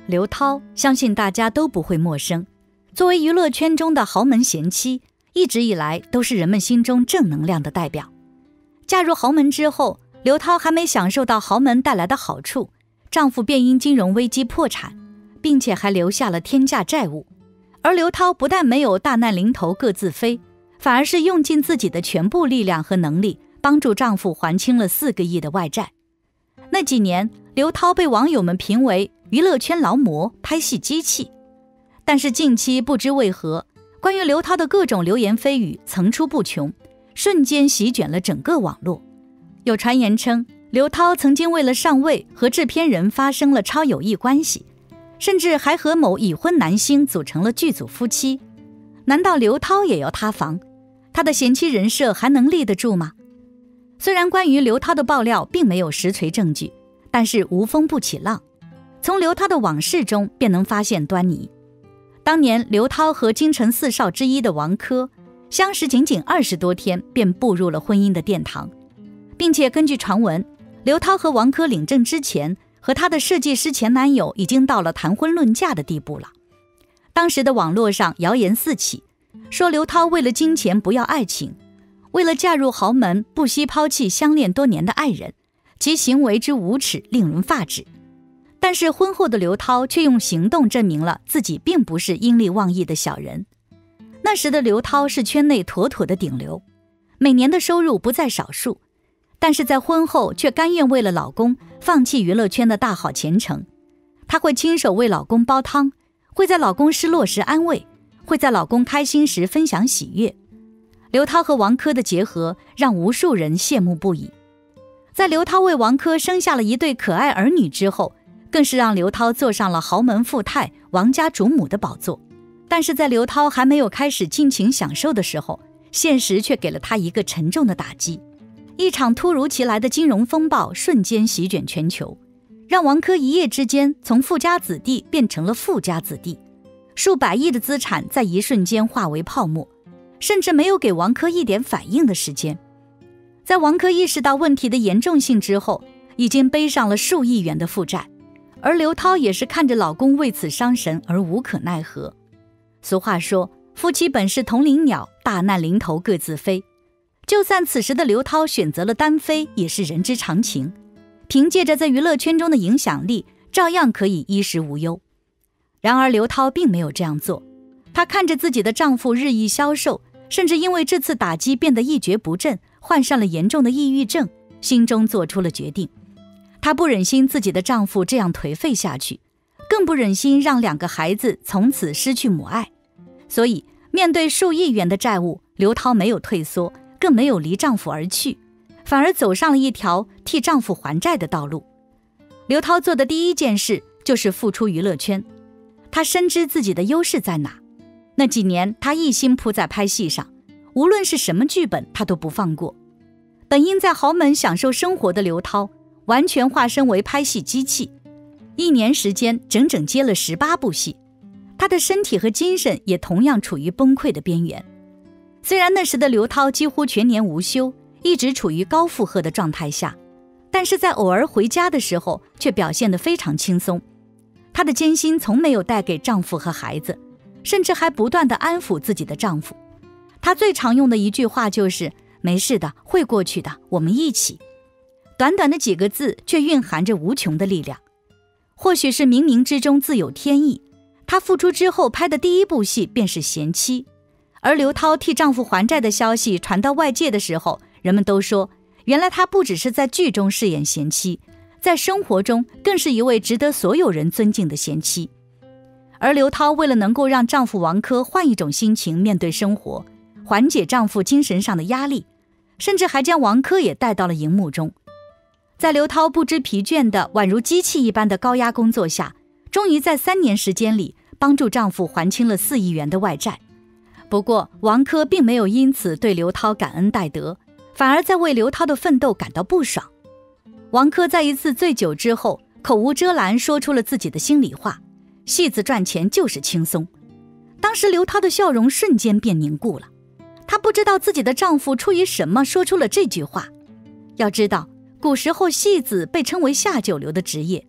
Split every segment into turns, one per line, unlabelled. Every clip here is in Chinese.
刘涛相信大家都不会陌生。作为娱乐圈中的豪门贤妻，一直以来都是人们心中正能量的代表。嫁入豪门之后，刘涛还没享受到豪门带来的好处，丈夫便因金融危机破产，并且还留下了天价债务。而刘涛不但没有大难临头各自飞，反而是用尽自己的全部力量和能力，帮助丈夫还清了4个亿的外债。那几年，刘涛被网友们评为娱乐圈劳模、拍戏机器。但是近期不知为何，关于刘涛的各种流言蜚语层出不穷，瞬间席卷了整个网络。有传言称，刘涛曾经为了上位和制片人发生了超友谊关系，甚至还和某已婚男星组成了剧组夫妻。难道刘涛也要塌房？她的贤妻人设还能立得住吗？虽然关于刘涛的爆料并没有实锤证据，但是无风不起浪，从刘涛的往事中便能发现端倪。当年刘涛和京城4少之一的王珂相识仅仅20多天，便步入了婚姻的殿堂，并且根据传闻，刘涛和王珂领证之前，和她的设计师前男友已经到了谈婚论嫁的地步了。当时的网络上谣言四起，说刘涛为了金钱不要爱情，为了嫁入豪门不惜抛弃相恋多年的爱人，其行为之无耻令人发指。但是婚后的刘涛却用行动证明了自己并不是阴利妄意的小人。那时的刘涛是圈内妥妥的顶流，每年的收入不在少数，但是在婚后却甘愿为了老公放弃娱乐圈的大好前程。她会亲手为老公煲汤，会在老公失落时安慰，会在老公开心时分享喜悦。刘涛和王珂的结合让无数人羡慕不已。在刘涛为王珂生下了一对可爱儿女之后，更是让刘涛坐上了豪门富太、王家主母的宝座。但是在刘涛还没有开始尽情享受的时候，现实却给了她一个沉重的打击。一场突如其来的金融风暴瞬间席卷全球，让王珂一夜之间从富家子弟变成了富家子弟，数百亿的资产在一瞬间化为泡沫，甚至没有给王珂一点反应的时间。在王珂意识到问题的严重性之后，已经背上了数亿元的负债，而刘涛也是看着老公为此伤神而无可奈何。俗话说，夫妻本是同林鸟，大难临头各自飞。就算此时的刘涛选择了单飞，也是人之常情。凭借着在娱乐圈中的影响力，照样可以衣食无忧。然而刘涛并没有这样做，她看着自己的丈夫日益消瘦，甚至因为这次打击变得一蹶不振，患上了严重的抑郁症，心中做出了决定。她不忍心自己的丈夫这样颓废下去，更不忍心让2个孩子从此失去母爱。所以面对数亿元的债务，刘涛没有退缩，更没有离丈夫而去，反而走上了一条替丈夫还债的道路。刘涛做的第一件事就是复出娱乐圈。她深知自己的优势在哪，那几年她一心扑在拍戏上，无论是什么剧本她都不放过。本应在豪门享受生活的刘涛，完全化身为拍戏机器，1年时间整整接了18部戏，她的身体和精神也同样处于崩溃的边缘。虽然那时的刘涛几乎全年无休，一直处于高负荷的状态下，但是在偶尔回家的时候却表现得非常轻松。她的艰辛从没有带给丈夫和孩子，甚至还不断地安抚自己的丈夫。她最常用的一句话就是没事的，会过去的，我们一起。短短的几个字却蕴含着无穷的力量。或许是冥冥之中自有天意，她复出之后拍的第一部戏便是贤妻。而刘涛替丈夫还债的消息传到外界的时候，人们都说，原来她不只是在剧中饰演贤妻，在生活中更是一位值得所有人尊敬的贤妻。而刘涛为了能够让丈夫王珂换一种心情面对生活，缓解丈夫精神上的压力，甚至还将王珂也带到了荧幕中。在刘涛不知疲倦的宛如机器一般的高压工作下，终于在3年时间里帮助丈夫还清了4亿元的外债。不过王珂并没有因此对刘涛感恩戴德，反而在为刘涛的奋斗感到不爽。王珂在一次醉酒之后，口无遮拦说出了自己的心里话，戏子赚钱就是轻松。当时刘涛的笑容瞬间变凝固了，她不知道自己的丈夫出于什么说出了这句话。要知道，古时候戏子被称为下九流的职业，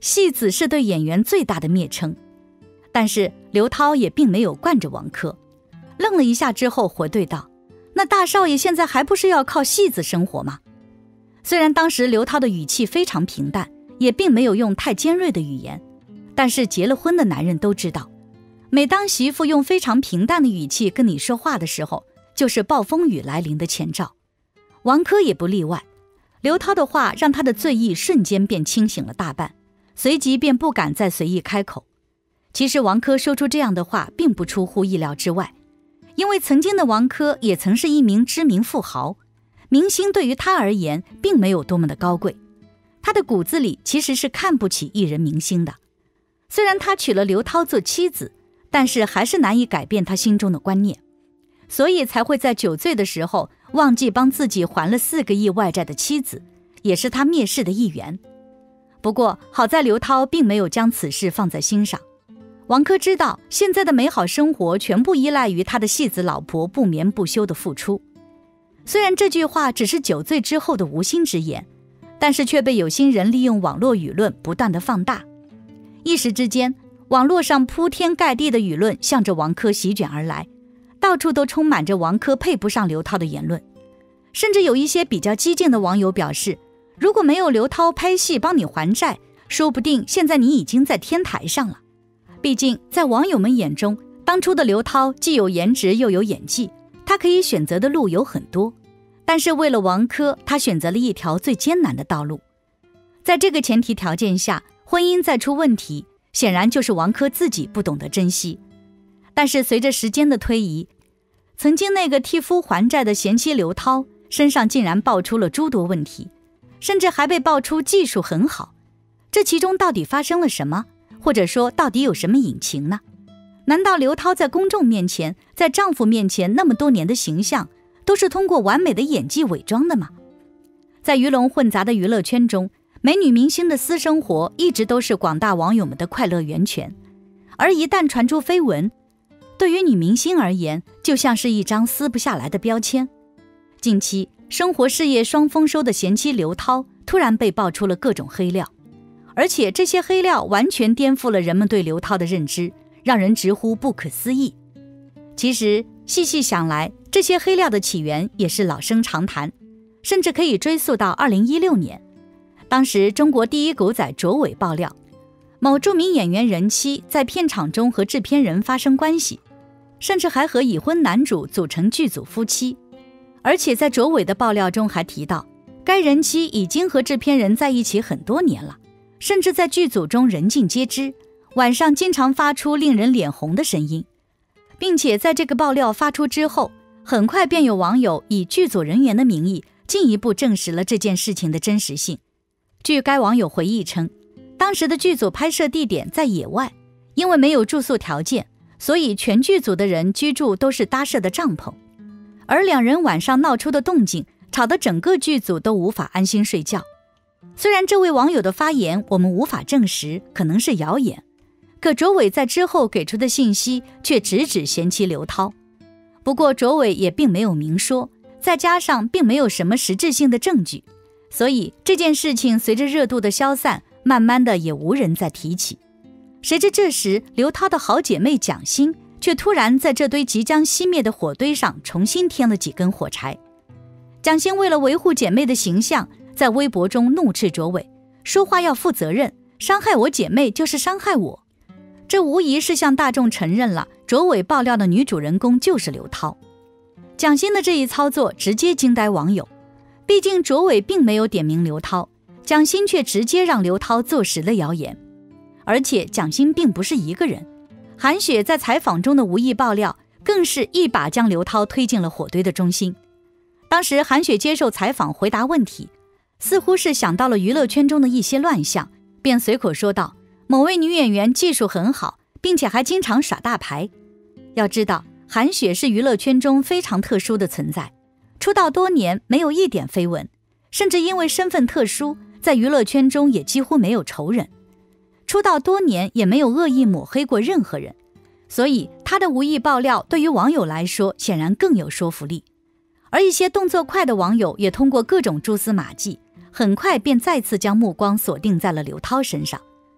戏子是对演员最大的蔑称。但是刘涛也并没有惯着王珂，愣了一下之后回对道：那大少爷现在还不是要靠戏子生活吗？虽然当时刘涛的语气非常平淡，也并没有用太尖锐的语言，但是结了婚的男人都知道，每当媳妇用非常平淡的语气跟你说话的时候，就是暴风雨来临的前兆。王珂也不例外，刘涛的话让他的醉意瞬间便清醒了大半，随即便不敢再随意开口。其实王珂说出这样的话并不出乎意料之外，因为曾经的王珂也曾是一名知名富豪，明星对于他而言并没有多么的高贵，他的骨子里其实是看不起艺人明星的。虽然他娶了刘涛做妻子，但是还是难以改变他心中的观念，所以才会在酒醉的时候忘记帮自己还了4个亿外债的妻子，也是他蔑视的一员。不过好在刘涛并没有将此事放在心上。王珂知道现在的美好生活全部依赖于他的戏子老婆不眠不休的付出。虽然这句话只是酒醉之后的无心之言，但是却被有心人利用网络舆论不断的放大。一时之间，网络上铺天盖地的舆论向着王珂席卷而来，到处都充满着王珂配不上刘涛的言论。甚至有一些比较激进的网友表示，如果没有刘涛拍戏帮你还债，说不定现在你已经在天台上了。毕竟在网友们眼中，当初的刘涛既有颜值又有演技，他可以选择的路有很多，但是为了王珂，他选择了一条最艰难的道路。在这个前提条件下，婚姻再出问题，显然就是王珂自己不懂得珍惜。但是随着时间的推移，曾经那个替夫还债的贤妻刘涛身上竟然爆出了诸多问题，甚至还被爆出技术很好。这其中到底发生了什么？或者说到底有什么隐情呢？难道刘涛在公众面前，在丈夫面前那么多年的形象都是通过完美的演技伪装的吗？在鱼龙混杂的娱乐圈中，美女明星的私生活一直都是广大网友们的快乐源泉，而一旦传出绯闻，对于女明星而言就像是一张撕不下来的标签。近期生活事业双丰收的贤妻刘涛突然被爆出了各种黑料，而且这些黑料完全颠覆了人们对刘涛的认知，让人直呼不可思议。其实细细想来，这些黑料的起源也是老生常谈，甚至可以追溯到2016年。当时中国第一狗仔卓伟爆料，某著名演员人妻在片场中和制片人发生关系，甚至还和已婚男主组成剧组夫妻。而且在卓伟的爆料中还提到，该人妻已经和制片人在一起很多年了，甚至在剧组中人尽皆知，晚上经常发出令人脸红的声音。并且在这个爆料发出之后，很快便有网友以剧组人员的名义进一步证实了这件事情的真实性。据该网友回忆称，当时的剧组拍摄地点在野外，因为没有住宿条件，所以全剧组的人居住都是搭设的帐篷。而两人晚上闹出的动静，吵得整个剧组都无法安心睡觉。虽然这位网友的发言我们无法证实，可能是谣言，可卓伟在之后给出的信息却直指贤妻刘涛。不过卓伟也并没有明说，再加上并没有什么实质性的证据，所以这件事情随着热度的消散，慢慢的也无人再提起。谁知这时刘涛的好姐妹蒋欣却突然在这堆即将熄灭的火堆上重新添了几根火柴。蒋欣为了维护姐妹的形象，在微博中怒斥卓伟，说话要负责任，伤害我姐妹就是伤害我。这无疑是向大众承认了卓伟爆料的女主人公就是刘涛。蒋欣的这一操作直接惊呆网友，毕竟卓伟并没有点名刘涛，蒋欣却直接让刘涛坐实了谣言。而且蒋欣并不是一个人，韩雪在采访中的无意爆料更是一把将刘涛推进了火堆的中心。当时韩雪接受采访回答问题，似乎是想到了娱乐圈中的一些乱象，便随口说道，某位女演员技术很好，并且还经常耍大牌。要知道韩雪是娱乐圈中非常特殊的存在，出道多年没有一点绯闻，甚至因为身份特殊，在娱乐圈中也几乎没有仇人，出道多年也没有恶意抹黑过任何人，所以她的无意爆料对于网友来说显然更有说服力。而一些动作快的网友也通过各种蛛丝马迹，很快便再次将目光锁定在了刘涛身上。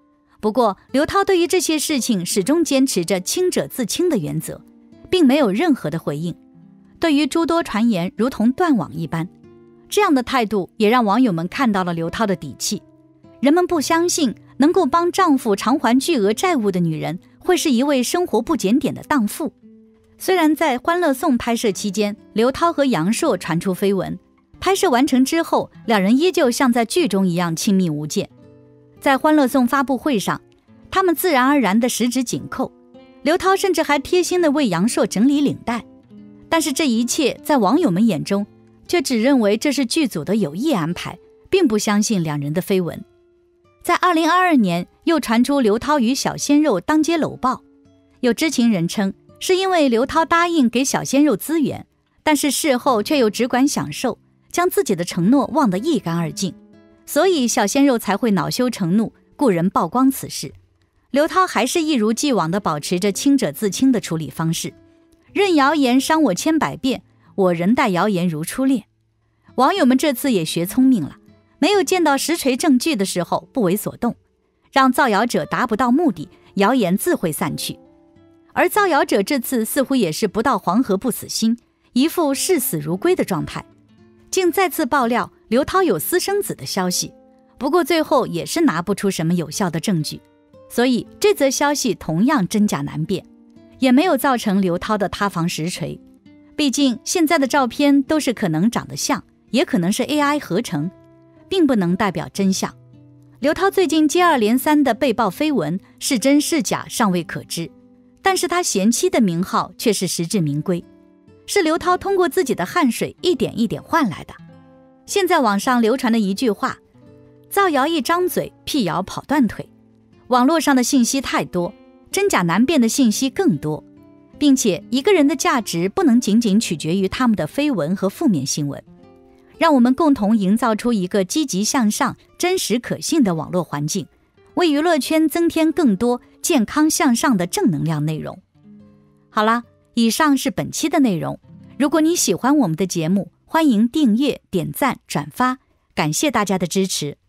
不过，刘涛对于这些事情始终坚持着清者自清的原则，并没有任何的回应。对于诸多传言如同断网一般，这样的态度也让网友们看到了刘涛的底气。人们不相信能够帮丈夫偿还巨额债务的女人会是一位生活不检点的荡妇。虽然在《欢乐颂》拍摄期间，刘涛和杨烁传出绯闻，拍摄完成之后，两人依旧像在剧中一样亲密无间。在《欢乐颂》发布会上，他们自然而然地十指紧扣，刘涛甚至还贴心地为杨烁整理领带。但是这一切在网友们眼中却只认为这是剧组的有意安排，并不相信两人的绯闻。在2022年又传出刘涛与小鲜肉当街搂抱，有知情人称是因为刘涛答应给小鲜肉资源，但是事后却又只管享受，将自己的承诺忘得一干二净，所以小鲜肉才会恼羞成怒，故人曝光此事。刘涛还是一如既往地保持着清者自清的处理方式，任谣言伤我千百遍，我仍待谣言如初恋。网友们这次也学聪明了，没有见到实锤证据的时候不为所动，让造谣者达不到目的，谣言自会散去。而造谣者这次似乎也是不到黄河不死心，一副视死如归的状态，竟再次爆料刘涛有私生子的消息，不过最后也是拿不出什么有效的证据，所以这则消息同样真假难辨，也没有造成刘涛的塌房实锤。毕竟现在的照片都是可能长得像，也可能是 AI 合成，并不能代表真相。刘涛最近接二连三的被曝绯闻，是真是假尚未可知，但是他贤妻的名号却是实至名归，是刘涛通过自己的汗水一点一点换来的。现在网上流传的一句话，造谣一张嘴，辟谣跑断腿。网络上的信息太多，真假难辨的信息更多，并且一个人的价值不能仅仅取决于他们的绯闻和负面新闻。让我们共同营造出一个积极向上、真实可信的网络环境，为娱乐圈增添更多健康向上的正能量内容。好啦，以上是本期的内容。如果你喜欢我们的节目，欢迎订阅、点赞、转发，感谢大家的支持。